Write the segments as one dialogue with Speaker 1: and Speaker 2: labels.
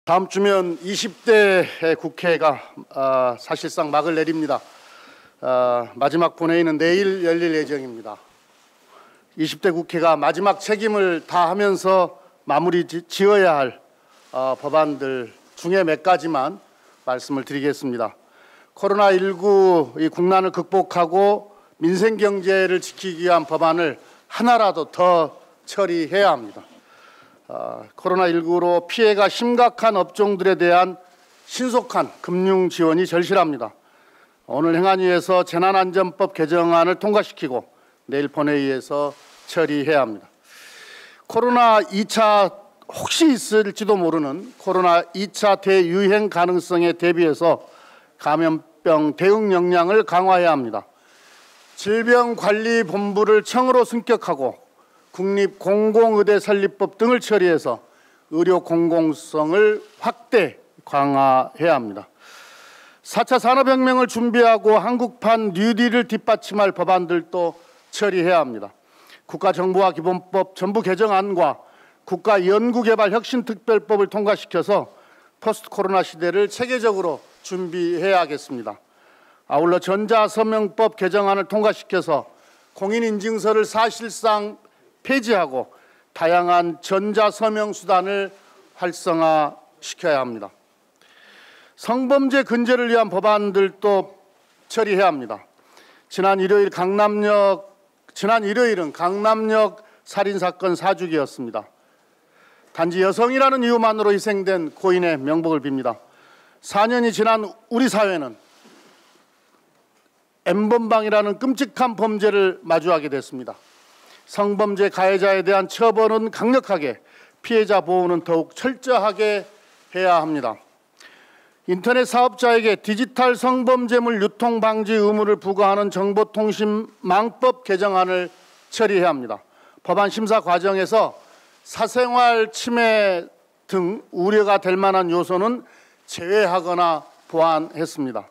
Speaker 1: 다음 주면 20대 국회가 사실상 막을 내립니다. 마지막 본회의는 내일 열릴 예정입니다. 20대 국회가 마지막 책임을 다하면서 마무리 지어야 할 법안들 중에 몇 가지만 말씀을 드리겠습니다. 코로나19 이 국난을 극복하고 민생 경제를 지키기 위한 법안을 하나라도 더 처리해야 합니다. 코로나19로 피해가 심각한 업종들에 대한 신속한 금융 지원이 절실합니다. 오늘 행안위에서 재난안전법 개정안을 통과시키고 내일 본회의에서 처리해야 합니다. 코로나 2차 혹시 있을지도 모르는 코로나 2차 대유행 가능성에 대비해서 감염병 대응 역량을 강화해야 합니다. 질병관리본부를 청으로 승격하고 국립공공의대 설립법 등을 처리해서 의료 공공성을 확대 강화해야 합니다. 4차 산업혁명을 준비하고 한국판 뉴딜을 뒷받침할 법안들도 처리해야 합니다. 국가정보화기본법 전부 개정안과 국가연구개발혁신특별법을 통과시켜서 포스트 코로나 시대를 체계적으로 준비해야겠습니다. 아울러 전자서명법 개정안을 통과시켜서 공인인증서를 사실상 폐지하고 다양한 전자서명 수단을 활성화시켜야 합니다. 성범죄 근절을 위한 법안들도 처리해야 합니다. 지난 일요일은 강남역 살인사건 4주기였습니다. 단지 여성이라는 이유만으로 희생된 고인의 명복을 빕니다. 4년이 지난 우리 사회는 N번방이라는 끔찍한 범죄를 마주하게 됐습니다. 성범죄 가해자에 대한 처벌은 강력하게, 피해자 보호는 더욱 철저하게 해야 합니다. 인터넷 사업자에게 디지털 성범죄물 유통 방지 의무를 부과하는 정보통신망법 개정안을 처리해야 합니다. 법안 심사 과정에서 사생활 침해 등 우려가 될 만한 요소는 제외하거나 보완했습니다.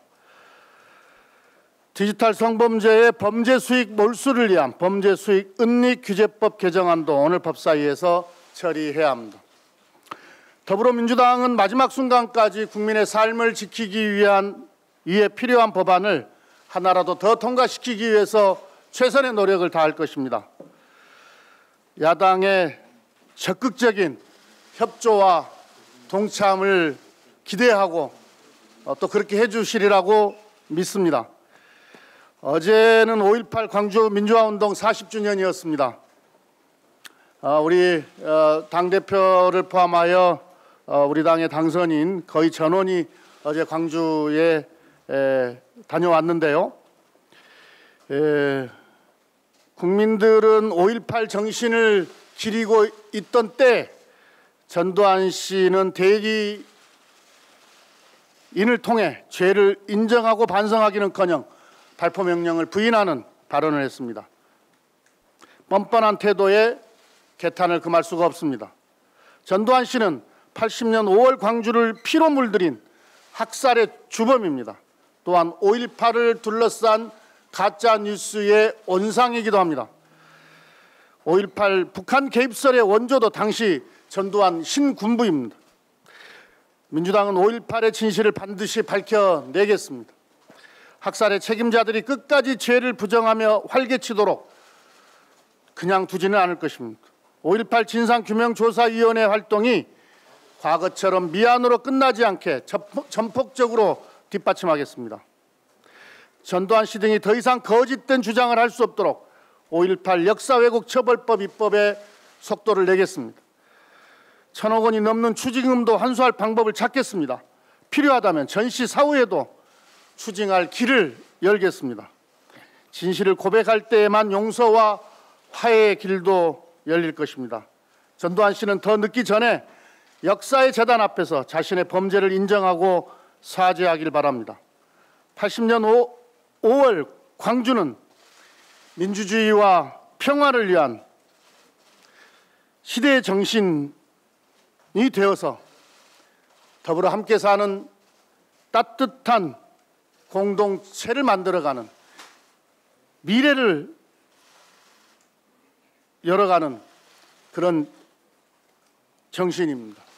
Speaker 1: 디지털 성범죄의 범죄 수익 몰수를 위한 범죄 수익 은닉 규제법 개정안도 오늘 법사위에서 처리해야 합니다. 더불어민주당은 마지막 순간까지 국민의 삶을 지키기 위해 필요한 법안을 하나라도 더 통과시키기 위해서 최선의 노력을 다할 것입니다. 야당의 적극적인 협조와 동참을 기대하고 또 그렇게 해주시리라고 믿습니다. 어제는 5.18 광주 민주화운동 40주년이었습니다. 우리 당대표를 포함하여 우리 당의 당선인 거의 전원이 어제 광주에 다녀왔는데요. 국민들은 5.18 정신을 기리고 있던 때 전두환 씨는 대기인을 통해 죄를 인정하고 반성하기는커녕 발포 명령을 부인하는 발언을 했습니다. 뻔뻔한 태도에 개탄을 금할 수가 없습니다. 전두환 씨는 80년 5월 광주를 피로 물들인 학살의 주범입니다. 또한 5.18을 둘러싼 가짜 뉴스의 온상이기도 합니다. 5.18 북한 개입설의 원조도 당시 전두환 신군부입니다. 민주당은 5.18의 진실을 반드시 밝혀내겠습니다. 학살의 책임자들이 끝까지 죄를 부정하며 활개치도록 그냥 두지는 않을 것입니다. 5.18 진상규명조사위원회 활동이 과거처럼 미안으로 끝나지 않게 전폭적으로 뒷받침하겠습니다. 전두환 씨 등이 더 이상 거짓된 주장을 할 수 없도록 5.18 역사왜곡처벌법 입법에 속도를 내겠습니다. 1,000억 원이 넘는 추징금도 환수할 방법을 찾겠습니다. 필요하다면 전시 사후에도 추징할 길을 열겠습니다. 진실을 고백할 때에만 용서와 화해의 길도 열릴 것입니다. 전두환 씨는 더 늦기 전에 역사의 재단 앞에서 자신의 범죄를 인정하고 사죄하길 바랍니다. 80년 5월 광주는 민주주의와 평화를 위한 시대의 정신이 되어서 더불어 함께 사는 따뜻한 공동체를 만들어가는 미래를 열어가는 그런 정신입니다.